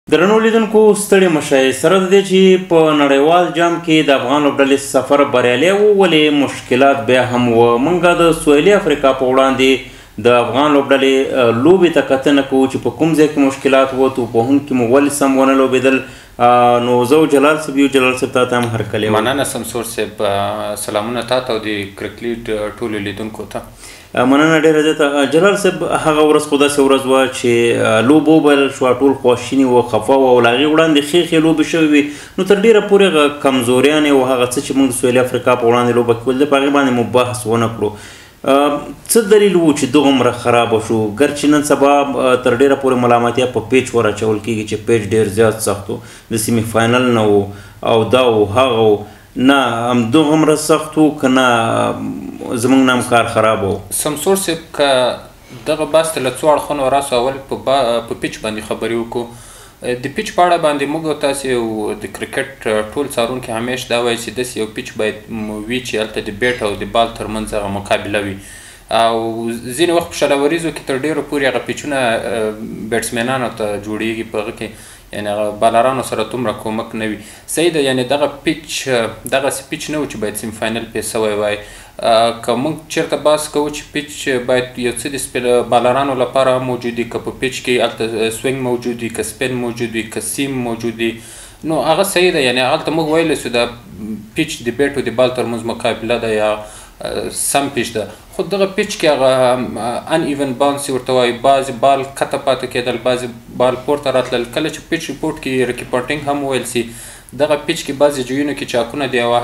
درنو لیدونکو ستړي مشئ سره د دې چې په نړیوال جام کې د افغان لوبډلې سفر بریالی و ولې مشکلات بیا هم و موږ د سویلي افریقا په وړاندې د افغان لوبډلې لوبې ته کتنه کوو چې په کوم ځای کې مشکلات و توپوهونکي مو ولې سم ونه لوبېدل نو زه جلال صاحب یو جلال صاحب تا ته هم هرکلی مننه سمسور صاحب سلامونه تا ته او د کرکټ ټولو لیدونکو ته مننه ډېره زیاته جلال صاحب هغه ورځ خو داسې ورځ وه چې لوبه وبایل شوه ټول خواشیني وه خفه وه او له هغې وړاندې ښې لوبې شوې وي نو تر ډېره پورې هغه کمزوریانې او هغه څه چې موږ د سویلي افریقا په وړاندې لوبه کې ولده په هغې باندې مو بحث ونه کړو څه دلیل و چې دغومره خرابه شو ګرچې نن سبا تر ډېره پورې ملامتیا په پیچ ور اچول کېږي چې پیچ ډېر زیات سخت و د سیمي فاینل نه و او دا و هغه و نه همدغومره سخت و که نه زموږ نه هم کار خراب و سمسور صاحب که دغه بحث ته له څو اړخونو راسو اول په پیچ باندې خبرې وکړو د پیچ په اړه باندې موږ او تاسې او د کرکټ ټول څارونکي همیش دا وایي چې داسې یو پیچ باید وي چې هلته د بیټ او د بال ترمنځ هغه مقابله وي او ځینې وخت په شلوریزو کې تر ډېرو پورې هغه پیچونه بیټسمینانو ته جوړیږي په هغه کې یعنې هغه بالرانو سره دومره کومک نه وي صحیح ده یعنې دغه پیچ دغسې پیچ نه و چې باید سیم فاینل پې سوی وای که موږ چېرته بحث کوو چې پیچ باید یو څه د بالرانو لپاره هم موجود وي که په پیچ کې هلته سوینګ موجود وي که سپین موجود وي که سیم موجود وي نو هغه صحیح ده یعنې هلته موږ ویلی سو د پیچ د بیټ او د بال ترمنځ مقابله ده یا سم پیچ ده خو دغه پیچ کې هغه ان ایون بانس ورته وایي بعضې بال کته پاته کېدل بعضې بال پورته راتلل کله چې پیچ ریپورټ کې ریپورټینګ هم وویل سي دغه پیچ کې بعضې ځایونو کې چاکونه دی او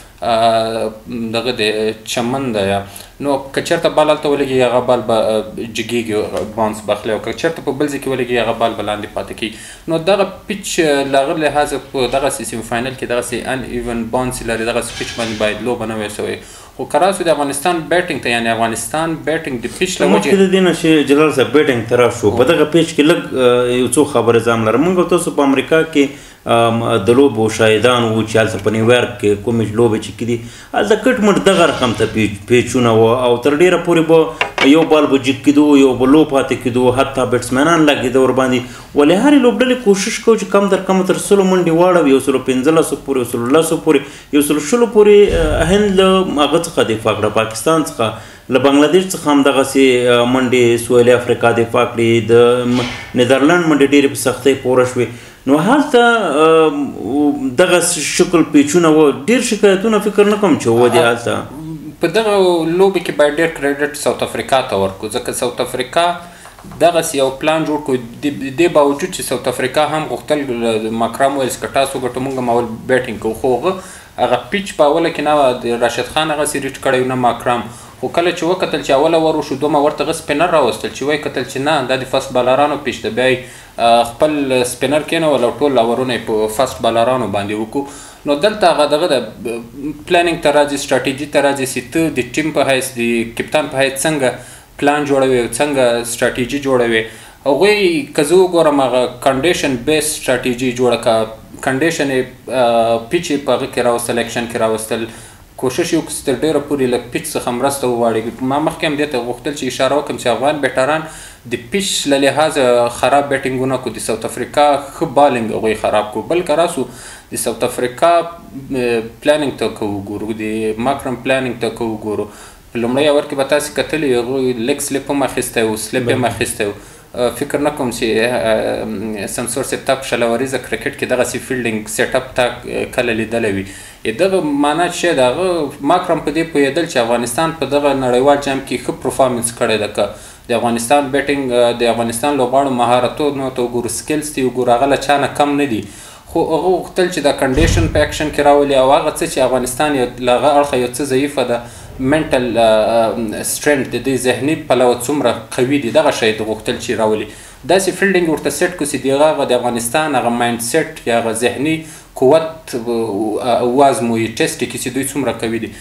هلته دغه د چمن ده یا نو که چېرته بال هلته ولګي هغه بال به جګېږي بانس به اخلي او که چېرته په بل ځای کې ولګي هغه بال به لاندې پاتې کېږي نو دغه پیچ له هغه لحاظه په دغسې سیم فاینل کې دغسې ان ایون بانس لري دغسې پیچ باندې باید لوبه نه وی سوی خو که راسو د افغانستان بیټینګ ته یعنې افغانستان بیټینګ د پیچ له مخکې د دې نه چې جلال صاحب بیټینګ ته راشو په دغه پیچ کې لږ یو څو خبرې زه هم لرم موږ او تاسو په امریکا کې د لوبو شاهدان وو چې هلته په نیویارک کې کومې لوبې چې کېدي هلته کټ مټ دغه رقم ته پیچونه وه او تر ډېره پورې به یو بال به جګ کېدو یو به لو پاتې کېدو حتی بیټسمینان لګېده ورباندې ولې هرې لوبډلې کوشش کوو چې کم تر کمه تر 100 منډې واړوي 115 پورې 110 پورې 120 پورې هند له هغه څخه دفاع کړه پاکستان څخه له بنګلادیش څخه هم دغسې منډې سویلي افریقا دفاع کړي د نیدرلند منډې ډېرې په سختۍ پوره شوې نو هلته دغه شکل پیچونه و ډېر شکایتونه فکر نه کوم چې و دي هلته په دغه لوبې کې باید ډېر کریډټ ساوت افریقا ته ورکړو ځکه ساوت افریقا دغسې یو پلان جوړ کړو د دې باوجود چې ساوت افریقا هم غوښتل ماکرام ویلز که تاسو ګټو موږ هم اول بیټینګ کوو خو هغه پیچ په اوله کې نه د راشد خان هغسې ریټ کړی نه ماکرام خو کله چې وکتل چې اوله ور وشو دومره ورته هغه سپینر راوستل چې وایي کتل چې نه دا د فست بالرانو پیچ ده بیا خپل سپینر کېنول او ټول اورونه یې په فست بالرانو باندې وکړو نو دلته هغه دغه د پلانینګ ته راځي سټراټیجي ته راځي چې ته د ټیم په حیث د کپتان په حیث څنګه پلان جوړوي او څنګه سټراټیجي جوړوي هغوی که زه وګورم هغه کنډیشن بیس سټراټیجي جوړه کړه کنډیشن یې پیچ یې په هغه کې راوستل اکشن کې راوستل کوشش یې وکړو چې تر ډېره پورې له پیچ څخه مرسته وغواړي ما مخکې هم دې ته غوښتل چې اشاره وکړم چې افغان بیټران د پیچ له لحاظه خراب بیټینګونه کړو د ساوت افریقا ښه بالینګ هغوی خراب کړو بل که راسو د ساوت افریقا پلانینګ ته که وګورو د ماکرم پلانینګ ته که وګورو په لومړی اور کې به تاسې کتلي هغوی لیګ سلیپ هم اخیستی و سلیپ هم اخیستی و فکر نه کوم چې سمسور صاحب تا په شلوریزه کرکټ کې دغسې فیلډینګ سیټ اپ تا کله لیدلی وي دغه معنا چې د هغه ماکرم په دې پوهېدل چې افغانستان په دغه نړیوال جام کې ښه پرفارمنس کړی ده که د افغانستان بیټینګ د افغانستان لوبغاړو مهارتونو ته وګورو سکلز ته وګورو هغه له چا نه کم نه دي خو هغه غوښتل چې دا کنډیشن په اکشن کې راولي او هغه څه چې افغانستان له هغه اړخه یو څه ضعیفه ده منټل سټرنټ د دې ذهني پلوه څومره قوي دي دغه شی غوښتل چې راولي داسې فیلډینګ ورته سیټ کړو چې د هغه د افغانستان هغه مایند سیټ یا هغه ذهني قوت وازموي ټیسټ کړي چې دوی څومره قوي دي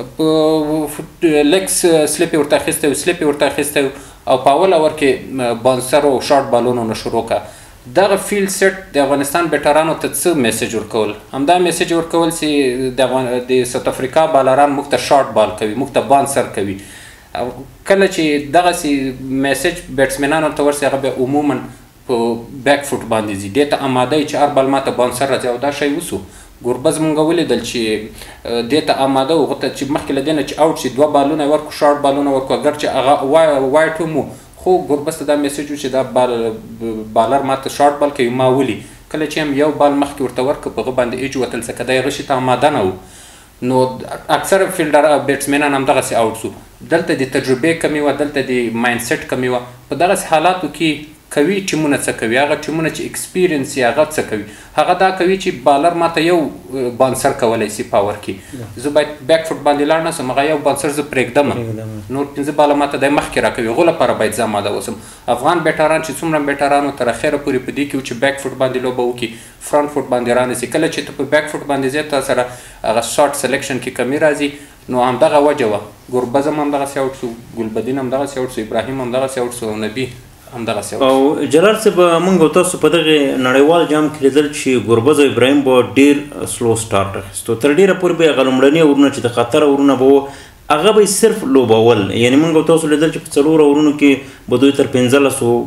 لیګ سلیپ یې ورته اخیستی و سلیپ یې ورته اخیستی او په اوله اور کې بانسر او شارټ بالونو نه شروع کړه دغه فیلډ سیټ د افغانستان بیټرانو ته څه میسج ورکول همدا میسج ورکول چې د ساوت افریقا بالران موږ ته شارټ بال کوي موږ ته بانسر کوي کله چې دغسې میسج بیټسمینانو ته ورسي هغه بیا عموما په بیک فوټ باندې ځي دې ته اماده یي چې هر بال ماته باونسر راځي او دا شی وسو ګوربز مونږ ولیدل چې دې ته اماده و هغه ته چې مخکې له دې نه چې آوټ شي 2 بالونه یې ورکړو شارټ بالونه ورکړو اګر چې هغه وایټ هم خو ګوربز ته دا میسج و چې دا بالر ماته شارټ بال کوي ما ولي کله چې هم یو بال مخکې ورته ورکړه په هغه باندې ایج وتل څه که دی هغه شي ته اماده نه و نو اکثره فیلډر بیټسمینان همدغسې آوټ سو دلته د تجربې کمي وه دلته د مایند سیټ کمي وه په دغسې حالاتو کې کوي ټیمونه څه کوي هغه ټیمونه چې ایکسپیرینس یې هغه څه کوي هغه دا کوي چې بالر ماته یو بانسر کولی شي پاور کې زه باید بیک فوټ باندې لاړ نه سم هغه یو بانسر زه پرېږدم نور 15 باله ماته دی مخکې راکوي هغو لپاره باید زه اماده اوسم افغان بیټران چې څومره بیټرانو تر اخره پورې په دې کې و چې بیک فوټ باندې لوبه وکړي فرنټ فوټ باندې رانیسي کله چې ته په بیک فوټ باندې ځې تا سره هغه شارټ سلیکشن کې کمی راځي نو همدغه وجه وه ګوربز هم همدغسې آوټ سو ګلبدین همدغسې آوټ سو ابراهیم همدغسې آوټ سو او نبي او جلال صاحب موږ تاسو په دغه نړیوال جام کې لیدل چې ګوربز او ابراهیم به ډیر سلو سټارټ اخیستو تر ډیره پورې به هغه لومړني اورونه چې د خطر اورونه به هغه به صرف لوبول یعنی موږ تاسو لیدل چې په 4 اورونو کې به دوی تر 15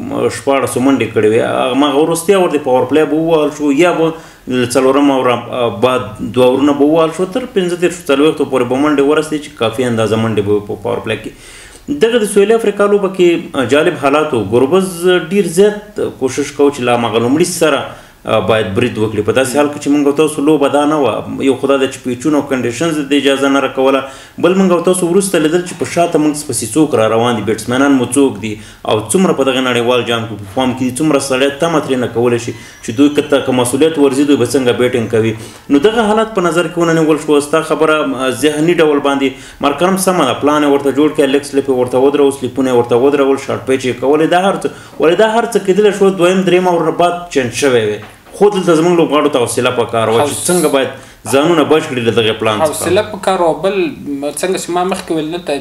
14 منډې کړې وې هغه وروستیا ور د پاور پلی به ووهل شو یا به څلورم اوره بعد 2 اورونه به ووهل شو تر 15 څلوېښتو پورې به منډې ورسېدې چې کافي اندازه منډې به په پاور پلی کې دغه د سویلي افریقا لوبه کې جالب حالات و ګوربز ډیر زیات کوشش کوو چې لا هغه لومړي سره باید برید وکړي په داسې حال کې چې موږ تاسو لوبه دا نه وه یو خو دا ده چې پیچونه او کنډیشنز د اجازه نه راکوله بل موږ تاسو وروسته لیدل چې په شاته موږ پسې څوک را روان دي بیټسمینان مو څوک دي او څومره په دغه نړیوال جام کې په پام کې دي څومره سړی تمه ترې نه کولی شي چې دوی که مسؤلیت ورځي دوی به څنګه بیټینګ کوي نو دغه حالات په نظر کې وننیول شو ستا خبره ذهني ډول باندې مارکرم سمه ده پلان یې ورته جوړ کړی لیګ سلیپ یې ورته ودرول سلیپونه یې ورته ودرول شارټ پیچ یې کولی دا هر څه ولې دا هر څه کېدلی شو دویم درېیم اور بعد چینج شوی وی خو دلته زموږ لوبغاړو ته حوصله پکار وه چې څنګه باید ځانونه بچ کړي له دغه پلان څخه حوصله پکار وه بل څنګه چې ما مخکې ویل دلته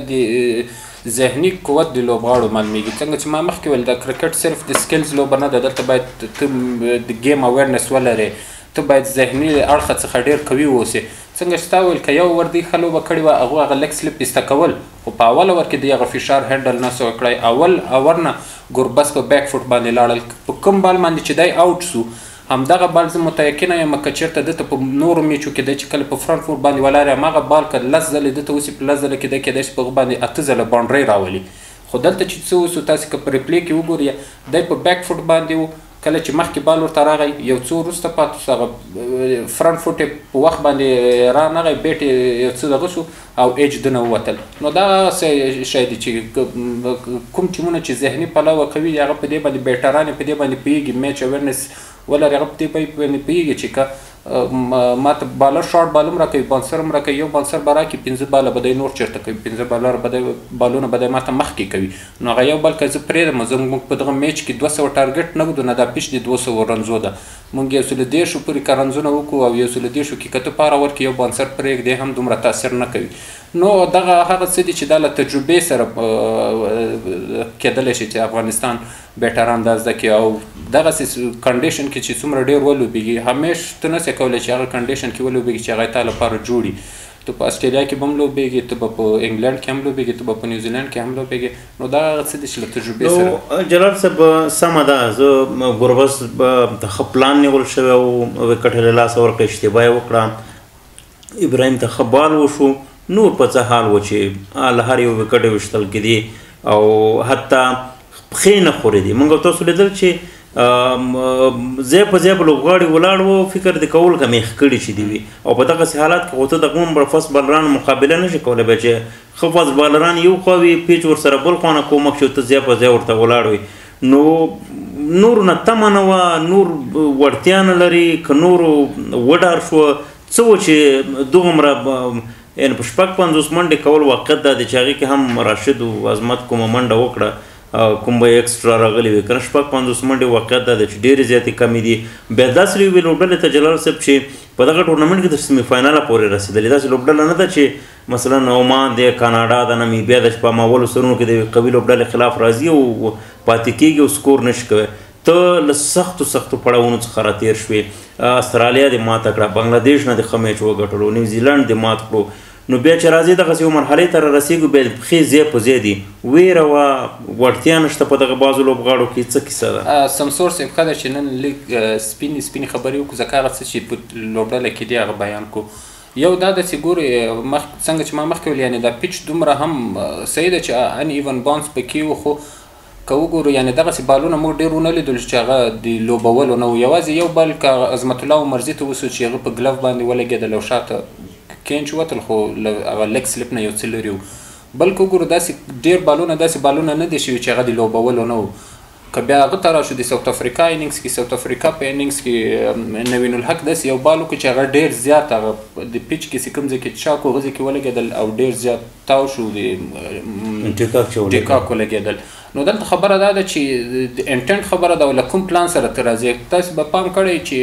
د ذهني قوت د لوبغاړو معلومیږي څنګه چې ما مخکې ویل د کرکټ صرف د سکلز لوبه نه ده دلته باید ته د گیم اویرنس ولرې ته باید ذهني اړخه څخه ډېر قوي واوسې څنګه چې تا ویل که یو ور دوی ښه لوبه کړې وه هغه لیګ سلیپ ایسته کول خو په اوله ور کې د هغه فشار هینډل نه سوی کړی اول اور نه ګوربز په بیک فوټ باندې لاړل په کوم بال باندې چې دی آوټ سو همدغه بال زه متیقنه یم که چېرته دته په نورو میچو کې دی چې کله په فرنټ فوټ باندې ولاړ یم هغه بال که 10 ځلې دته وسي په 10 ځله کې دی کېدای شي په هغه باندې 8 ځله باونډرۍ راولي خو دلته چې څه وسو تاسې که په ریپلې کې وګورئ دی په بیک فوټ باندې و کله چې مخکې بال ورته راغی یو څو وروسته پاتې سو هغه فرنټ فوټ یې په وخت باندې رانغی بیټ یې یو څه دغه سو او ایج دنه ووتل نو دا څه شی دی چې کوم ټیمونه چې ذهني پلوه کوي هغه په دې باندې بیټران یې په دې باندې پوهېږي میچ اویرنس ولري هغه په دې باندې پوهېږي چې که ماته بالر شارټ بال هم راکوي بانسر هم راکوي یو بانسر به راکړي 15 باله به دی نور چېرته کوي 15 بالر به دی بالونه به دی ماته مخکې کوي نو هغه یو بال که زه پرېږدم زموږ په دغه میچ کې 200 ټارګټ نه ودو نه دا پیچ د 200 رنزو ده موږ 110 پورې که رنزونه وکړو او 110 کې که ته پاره ورکړي یو بانسر پرېږدې هم دومره تاثیر نه کوي نو دغه هغه څه دي چې دا له تجربې سره کېدلی شي چې افغانستان بیټران دا زده کړي او دغسې کنډیشن کې چې څومره ډېر ولوبېږي همیش ته نسې کولی چې هغه کنډیشن کې ولوبېږي چې هغه تا لپاره جوړي ته په اسټرالیا کې به هم لوبېږي ته به په انګلینډ کې هم لوبېږي ته به په نیوزیلینډ کې هم لوبېږي نو دا هغه څه دي چې له تجربې سره جلال صاحب سمه ده زه ګوربز د ښه پلان نیول شوی و وکټ یې له لاسه ورکړه اشتباه یې وکړه ابراهیم ته ښه بال وشو نور په څه حال و چې له هر یو وکټ یې ویشتل کېدي او حتی پښې نه خورې دي موږ تاسو لیدل چې ځای په ځای به لوبغاړي ولاړ وو فکر د کول که میخ کړي چې دي وي او په دغسې حالات کې خو ته د کوم فاست بالرانو مقابله نه شي کولی بیا چې ښه فاست بالران یو خوا وي پیچ ورسره بل خوا نه کومک شي ته ځای په ځای ورته ولاړ وي نو نور نه تمه نه وه نور وړتیا نه لري که نورو وډار شوه څه و چې دومره یعنې په 50 منډې کول واقعیت دا دی چې هغې کې هم راشد و عظمت کومه منډه وکړه کوم به ایکسټرا راغلی وي که نه 50 منډې واقعیت دا دی چې ډېرې زیاتې کمې دي بیا داسې یوې لوبډلې ته جلال صاحب چې په دغه ټورنمنټ کې د سیمي فایناله پورې رسېدلې داسې لوبډله نه ده چې مثلا عمان دی کاناډا د نمیبیا د په ماولو سرونو کې د یوې قوي لوبډلې خلاف راځي او پاتې کېږي او سکور نشي کوی ته له سختو پړاوونو څخه راتېر شوې استرالیا دې ماته کړه بنګلادیش نه دې ښه میچ وګټلو نیوزیلینډ دې مات کړو نو بیا چې راځي دغسې یو مرحلې ته رارسېږو بیا د پښې ځای په ځای دي ویره وه وړتیا نشته په دغه بعضو لوبغاړو کې څه کیسه ده سمسور صاحب ښه ده چې نن لږ سپینې خبرې وکړو ځکه هغه څه چې په لوبډله کې دي هغه بیان کړو یو دا ده چې ګورې څنګه چې ما مخکې ویل یعنې دا پیچ دومره هم صحیح ده چې ان ایون بانس پکې و خو که وګورو یعنې دغسې بالونه موږ ډېر ونه لیدل چې هغه د لوبولو نه و یوازې یو بال که عظمت الله عمرزي ته وسو چې هغه په ګلف باندې ولګېدل او شاته کینچ وتل خو هغه لیګ سلیپ نه یو څه لرې و بلکې وګورو داسې ډېر داسې بالونه نه دي شوي چې هغه د لوبولو نه و که بیا هغه ته راشو د ساوت افریقا انینګس کې ساوت افریقا په انینګس کې نوین الحق داسې یو بال وکړو چې هغه ډېر زیات هغه د پیچ کې چې کوم ځای کې چاک و هغه ځای کې ولګېدل او ډېر زیات تاو شو د ټیکاک ولګېدل نو دلته خبره دا ده چې د انټنټ خبره ده او له کوم پلان سره ته راځي تاسو به پام کړئ چې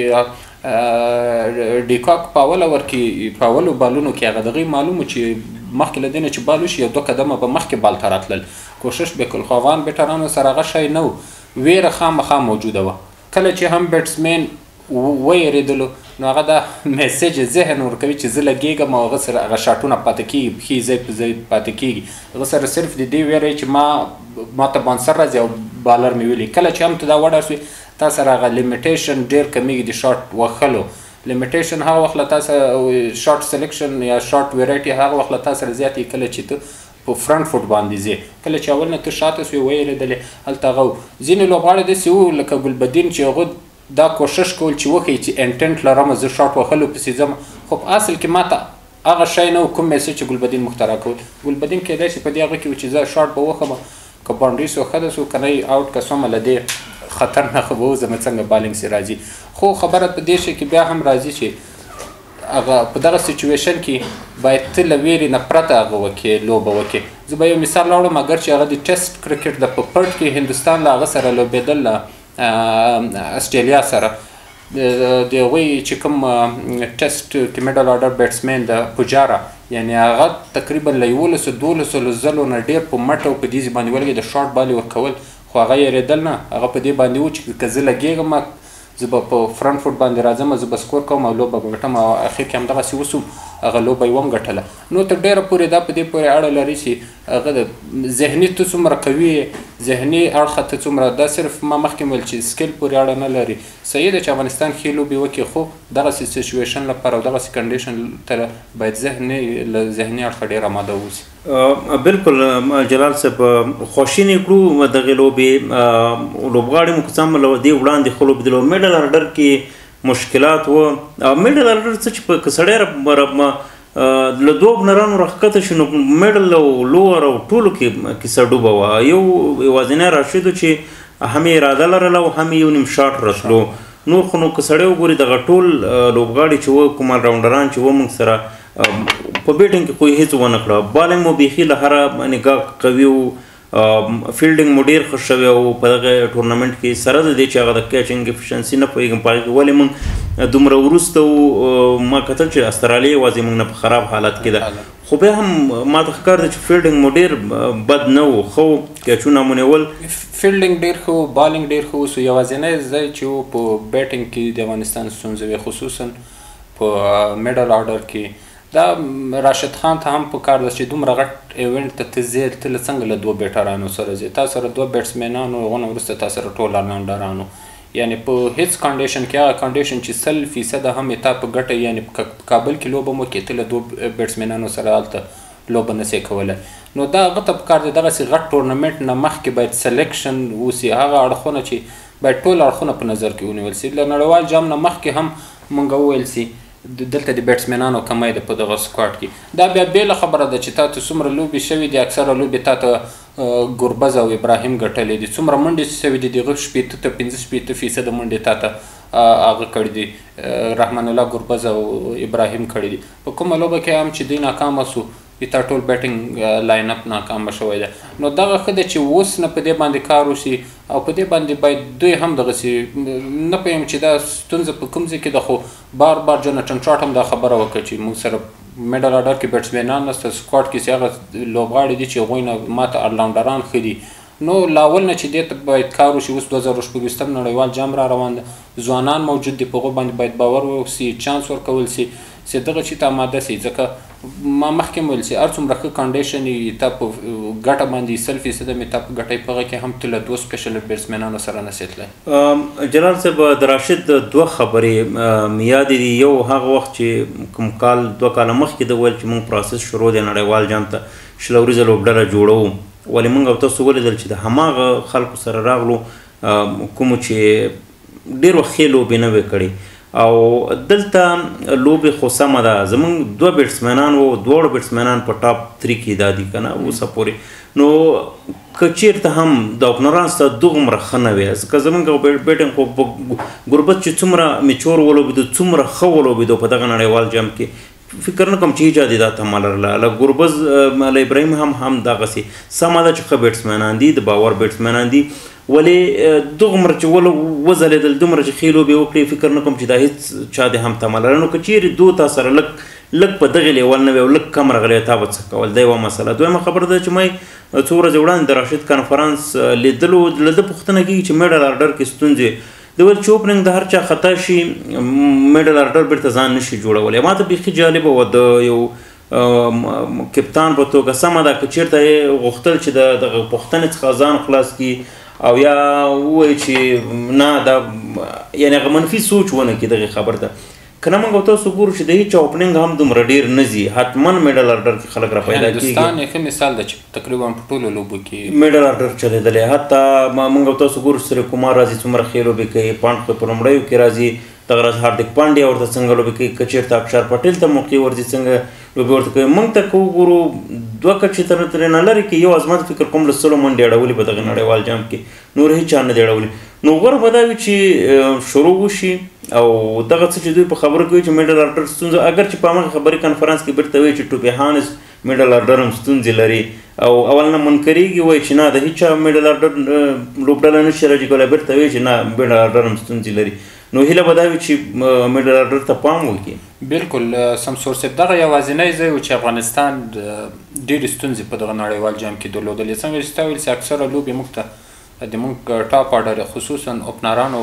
ډیکاک په اوله ورکې په اولو بالونو کې هغه دغې معلومو چې مخکې له دې نه چې بال وشي یو 2 قدمه به مخکې بال ته راتلل کوشش به کول خو افغان بیټرانو سره هغه شی نه و ویره خامخا موجوده وه کله چې هم بیټسمین ویرېدلو نو هغه دا میسیج ذهن ورکوي چې زه لګېږم او هغه سره هغه شاټونه پاتې کېږي پښې ځای په ځای پاتې کېږي هغه سره صرف د دې ویره چې ما ته بانسر راځي او بالر مې ویلي کله چې هم ته دا وډار شوې تا سره هغه لیمیټیشن ډېر کمیږي د شاټ وښلو لیمیټیشن هغه وخت له تا سره شاټ سلیکشن یا شاټ ویرایټي هغه وخت له تا سره زیات کله چې ته په فرنٹ فوټ باندې ځې کله چې اول نه ته شاته سوې ویرېدلې هلته هغه ځینې لوبغاړي داسې وو لکه ګلبدین چې هغه دا کوشش کول چې وښیي چې انټنټ لرم زه شاټ وهلو پسې ځم خو په اصل کې ماته هغه شی نه و کوم میسیج چې ګلبدین مخترع کول ګلبدین کیدای شي په دې هغه کې و چې زه شاټ به وښم که باونډري سو ښه ده سو که نه یې آوټ که سومه له دې خطر نه خو به وځم څنګه بالینګ سې راځي خو خبره په دې شی کې بیا هم راځي چې هغه په دغه سچویشن کې باید ته له ویرې نه پرته هغه وکړې لوبه وکړې زه به یو مثال راوړم اگر چې هغه د ټیسټ کرکټ د په پرټ کې هندوستان له هغه سره لوبېدل له اسټرالیا سره د هغوی چې کوم ټیسټ کې میډل آرډر بیټسمین د پوجارا یعنې هغه تقریبا له 11-12 ځلو نه ډېر په مټ او په دیزې باندې ولګېد د شاټ بال یې ورکول خو هغه یېرېدل نه هغه په دې باندې و چې که زه لګېږم زه به په فرنٹ فوټ باندې راځم زه به سکور کوم او لوبه به ګټم او اخر کې همدغسې وسو هغه لوبه یې وم ګټله نو تر ډېره پورې دا په دې پورې اړه لري چې هغه د ذهني ته څومره قوي ذهني اړخه ته څومره دا صرف ما مخکې ویل چې سکیل پورې اړه نه لري صحیح ده چې افغانستان ښې لوبې وکړي خو دغسې سچویشن لپاره او دغسې کنډیشن ته باید له ذهني اړخه ډېر آماده واوسي بالکل جلال صاحب خواشینې کړو دغې لوبې لوبغاړي مو که څه هم له دې وړاندې ښه لوبېدلو میډل آرډر کې مشکلات و میډل آرډر څه چې که سړی له 2 اوپنرانو راښکته شي نو میډل او لوور او ټولو کې کیسه ډوبه وه یو یوازینی راشد و چې هم یې اراده لرله او هم یې یو نیم شاټ رسلو نور خو نو که سړی وګوري دغه ټول لوبغاړي چې وه کوم راونډران چې وه موږ سره په بیټینګ کې کوئی هیڅ ونه کړه بالینګ مو بیخي له هره نګاه قوي و فیلډینګ مو ډېر ښه شوی او په دغه ټورنمنټ کې سره د دې چې هغه د کیچنګ افیشنسي نه پوهېږم په هغې کې ولې موږ دومره وروسته ما کتل چې استرالیا یوازې موږ نه په خراب حالت کې ده خو بیا هم ما ته ښکار ده چې فیلډینګ مو ډېر بد نه و ښه و کیچونه مو نیول فیلډینګ ډېر ښه و بالینګ ډېر ښه وسو یوازینی ځای چې و په بیټینګ کې د افغانستان ستونزه وې خصوصا په میډل آرډر کې دا راشد خان ته هم پکار ده چې دومره غټ ایونټ ته ته ځې ته څنګه له 2 بیټرانو سره ځې تا سره 2 بیټسمینانو هغه نه وروسته تا سره ټول آلراونډرانو یعنې په هیڅ کنډیشن کې هغه کنډیشن چې 100% هم یې تا په ګټه یعنې په کابل کې لوبه مو کې ته له 2 بیټسمینانو سره هلته لوبه نسې کولی نو دا هغه ته پکار دی دغسې غټ ټورنمنټ نه مخکې باید سلیکشن وسي هغه اړخونه چې باید ټول اړخونه په نظر کې ونیول سي له نړیوال جام نه مخکې هم مونږ وویل سي دلته د بیټسمینانو کمی ده په دغه سکواډ کې دا بیا بېله خبره ده چې تا ته څومره لوبې شوي دي اکثره لوبې تا ته ګربز او ابراهیم ګټلې دي څومره منډې شوي دي د هغه 15% منډې تا ته هغه کړي دي رحمان الله ګربز او ابراهیم کړي دي په کومه لوبه کې هم چې دوی ناکامه سو تا ټول بیټینګ لاین اپ ناکامه شوی ده نو دغه ښه ده چې اوس نه په دې باندې کار وشي او په دې باندې باید دوی هم دغسې نه پوهیم چې دا ستونزه په کوم ځای کې ده خو بار جونټن شاټ هم دا خبره وکړه چې موږ سره میډل آرډر کې بیټسمینان نشته سکواډ کې چې هغه لوبغاړي دي چې هغوی نه ماته آلراونډران ښه دي نو لاول نه چې دې ته باید کار وشي اوس 2024 نړیوال جام را روان ده ځوانان موجود دي په هغو باندې باید باور وسي چانس ورکول سي چې دغه شي ته آماده سي ځکه ما مخکې ویل چې هر څومره ښه کنډیشن وي تا په ګټه باندې 100% مې تا په ګټه په هغه کې هم ته له 2 سپیشل بیټسمنانو سره نشې تللی. جلال صاحب د راشد 2 خبرې مې یاد دي. یو هغه وخت چې کوم کال 2 کاله مخکې د ویل چې موږ پروسس شروع دی نړیوال جام ته 20 ورځې لوبډله جوړوو، ولې موږ او تاسو ولیدل چې د هماغه خلکو سره راغلو کومو چې ډېر وخت ښې لوبې نه وې کړې او دلته لوبې خو سمه ده. زمونږ 2 بیټسمنان وو، دواړه بیټسمنان په ټاپ 3 کې دا دي که نه اوسه پورې. نو که چېرته هم د اوپنرانو سره دومره ښه نه وی، ځکه زمونږ بیټنګ خو ګربت چې څومره میچور ولوبېدو څومره ښه ولوبېدو په دغه نړیوال جام کې، فکر نه کوم چې هیچا دې دا تمه لرله. له ګربز له ابراهیم هم دغسې سمه ده چې ښه بیټسمنان دي، د باور بیټسمنان دي، ولې دومره چې وځلېدل دومره چې ښې لوبې وکړې، فکر نه کوم چې دا هېڅ چا دې هم تمه لرله. نو که چیرې دو تا سره لږ په دغې لیول نه وی او لږ کم راغلی تا به څه کول، دا یوه مسله. دویمه خبره ده چې مې څو ورځې وړاندې د راشد کنفرانس لیدلو، له ده پوښتنه کېږي چې میډل آرډر کې ستونزې د ویل چې اوپننګ د هر چا خطا شي میډل آرډر بیرته ځان نشي جوړولی. ما ته بیخي جالبه وه د یو کپتان په توګه سمه ده که چېرته یې غوښتل چې د دغه پوښتنې څخه ځان خلاص کړي او یا ووایي چې نه دا یعنې هغه منفي سوچ ونه کړي دغې خبر ته. که نه موږ او تاسو ګورو چې د هېچا اوپننګ هم دومره ډېر نه ځي، حتما میډل آرډر کې خلک را پیدا کېږي. هندوستان یې ښه مثال ده چې تقریبا په ټولو لوبو کې میډل آرډر چلېدلی. حتی موږ او تاسو ګورو سره کمار راځي څومره ښې لوبې کوي، پاڼډ په لومړیو کې راځي، دغه راز هاردیک پانډیا ورته څنګه لوبې کوي، که چېرته اکشار پټیل ته موقع ورځي څنګه لوبې ورته کوي. موږ ته که وګورو 2 کچې ترې نه لرې کې یو ازمت فکر کوم له 100 منډې اړولي په دغه نړیوال جام کې، نور هېچا نه دی اړولي. نو غوره به دا وي چې شروع وشي او دغه څه چې دوی په خبرو کوي چې میډل آرډر ستونزه، اگر چې په همغه خبري کنفرانس کې بیرته وایي چې ټوپی هانس میډل آرډر هم ستونزې لري او اول نه منکرېږي، وایي چې نه د هېچا میډل آرډر لوبډله نشي راجي کولی، بیرته وایي چې نه میډل آرډر هم ستونزې لري. نو هیله به دا وي چې میډل آرډر ته پام وکړي. بالکل سمسور صاحب، دغه یوازینی ځای و چې افغانستان ډېرې ستونزې په دغه نړیوال جام کې درلودلې. څنګه چې تا ویل چې اکثره لوبې موږ ته د موږ ټاپ آرډر خصوصا اوپنرانو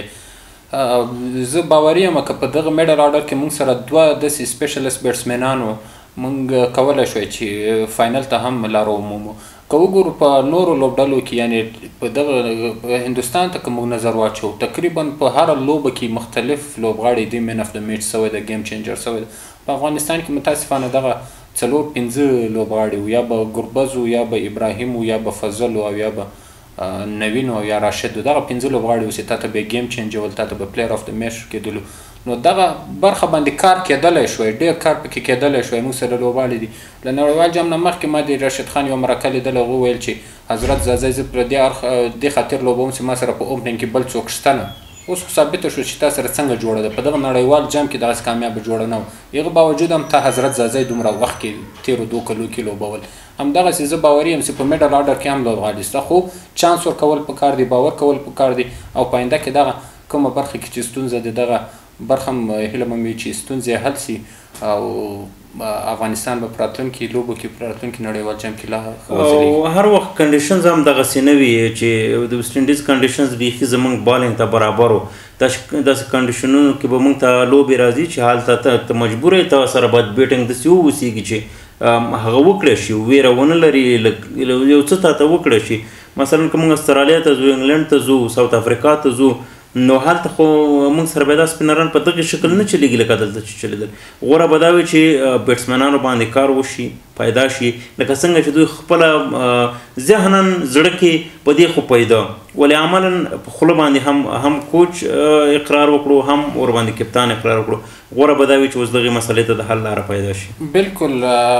وګټلې. زه باوري یم که په دغه میډل آرډر کې موږ سره 2 داسې سپیشلست بیټسمنانو موږ کولی شوی چې فاینل ته هم لار ومومو. که وګورو په نورو لوبډلو کې، یعنې په دغه هندوستان ته که موږ نظر واچو، تقریبا په هره لوبه کې مختلف لوبغاړي دی مین اف د میچ سوی ده، گیم چینجر سوی ده. په افغانستان کې متاسفانه دغه 4-5 لوبغاړي و، یا به ګربز و، یا به ابراهیم و، یا به فضل و، او یا به نوین او یا راشد، دغه 5 لوبغاړي و چې تا ته به گیم چینجول، تا ته به پلیر اف د میچ کېدلو. نو دغه برخه باندې کار کېدلی شوی، ډېر کار پکې کېدلی شوی. موږ سره لوبغاړي دي. له نړیوال جام نه مخکې ما د راشد خان یو مرکه لیدلی، هغه وویل چې حضرت زازی زه پر دې خاطر لوبوم چې ما سره په اوپننګ کې بل څوک شته نه. اوس خو ثابته شو چې تا سره څنګه جوړه ده. په دغه نړیوال جام کې دغسې کامیابه جوړه نه وه، هغه باوجود هم تا حضرت زازی دومره وخت کې تېرو 2 کلو کې لوبول. همدغسې زه باوري یم چې په میډل آرډر کې هم لوبغاړي شته، خو چانس ورکول پکار دي، باور کول پکار دي، او په آینده کې دغه کومه برخه کې چې ستونزه ده دغه برخه هم هیله مې وي چې ستونزې حل سي او افغانستان به په راتلونکي لوبو کې په راتلونکي نړیوال جام کې لا او هر وخت کنډیشنز هم دغسې نه وي چې د ویسټ انډیز کنډیشنز بیخي زموږ بالینګ ته برابر و. داسې کنډیشنونو کې به موږ ته لوبې راځي چې هلته ته مجبور یې ته سره باید بیټنګ داسې واوسېږي چې هغه وکړی شي، ویره ونه لري، یو څه تا ته وکړی شي. مثلا که موږ استرالیا ته ځو، انګلینډ ته ځو، ساوت افریقا ته ځو، نو هلته خو موږ سره بیا دا سپینران په دغې شکل نه چلېږي لکه دلته چې چلېدل. غوره به دا وي چې بیټسمنانو باندې کار وشي، پیدا شي، لکه څنګه چې دوی خپله ذهنا زړه کې په دې خو پیدا، ولې عملا په خوله باندې هم کوچ اقرار وکړو، هم ورباندې کپتان اقرار وکړو. غوره به دا وي چې اوس دغې مسلې ته د حل لاره پیدا شي. بالکل.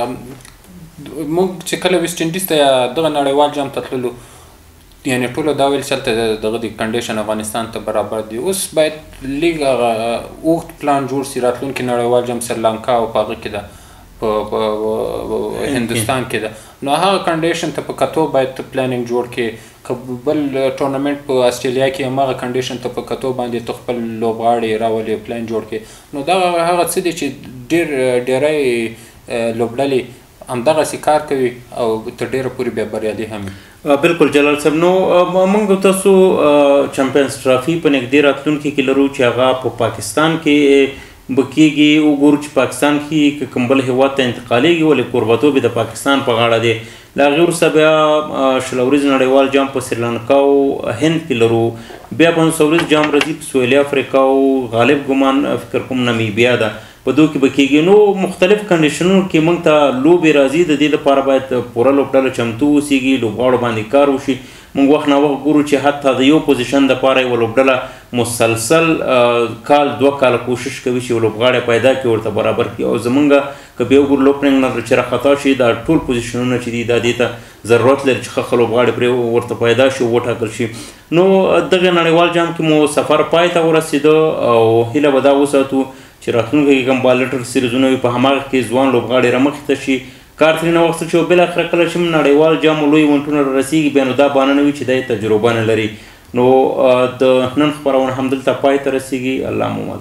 موږ چې کله ویسټ انډیز ته دغه نړیوال جام ته تللو، یعنې ټولو دا ویل چې هلته دغه د کنډیشن افغانستان ته برابر دی. اوس باید لیګ هغه اوږد پلان جوړ سي. راتلونکي نړیوال جام سریلانکا او په هغه کې ده، په هندوستان کې ده. نو هغه کنډیشن ته په کتو باید ته پلانینګ جوړ کړې. که بل ټورنمنټ په استرالیا کې هماغه کنډیشن ته په کتو باندې ته خپل لوبغاړي راولې، پلان جوړ کړې. نو دا هغه څه دی چې ډېری لوبډلې همدغسې کار کوي او تر ډېره پورې بیا بریالي هم وي. بالکل جلال صاحب. نو موږ تاسو چمپیونز ټرافي په نږدې راتلونکي کې لرو چې هغه په پاکستان کې به کېږي وګورو چې پاکستان کې که کوم بل هېواد ته انتقالېږي ولې کوربتوب یې د پاکستان په غاړه دی. له هغې وروسته بیا شل اوريز نړیوال جام په سریلانکا او هند کې لرو. بیا 500 اوريز جام راځي په سویلي افریقا او غالب ګمان فکر کوم نمیبیا ده، په دوی کې به کېږي. نو مختلف کنډیشنونو کې موږ ته لوبې راځي، د دې لپاره باید پوره لوبډله چمتو اوسېږي، لوبغاړو باندې کار وشي. موږ وخت نه وخت ګورو چې حتی د یو پوزیشن دپاره یوه لوبډله مسلسل کال 2 کاله کوشش کوي چې یو لوبغاړی پیدا کړي ورته برابر کړي. او زمونږ که بیا وګورو لوپننګ نه چې راخطا شي دا ټول پوزیشنونه چې دي دا دې ته ضرورت لري چې ښه لوبغاړي پرې ورته پیدا شي او وټاکل شي. نو دغه نړیوال جام کې مو سفر پای ته ورسېده او هیله به دا وساتو چې راتلونکي کې کوم بالټر سیریزونه وي په هماغه کې ځوان لوبغاړي رامخې ته شي. کار ترېنه واخیستل شي او بالاخره کله چې نړیوال جام او لوی ایونټونه رارسېږي بیا نو دا بهانه نه وي چې دی تجربه نه لري. نو د نن خپرونه همدلته پای ته رسېږي. الله مو